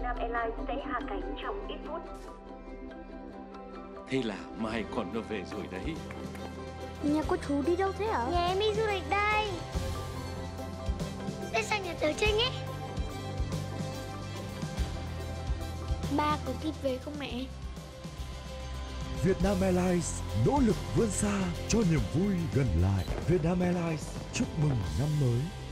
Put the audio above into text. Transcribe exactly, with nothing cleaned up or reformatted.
Vietnam Airlines sẽ hạ cánh trong ít phút. Thế là mai con nó về rồi đấy. Nhà cô chú đi đâu thế hả? Nhà em đi du lịch đây. Để sang nhà tớ chơi nhé. Ba có kịp về không mẹ? Vietnam Airlines nỗ lực vươn xa cho niềm vui gần lại. Vietnam Airlines chúc mừng năm mới.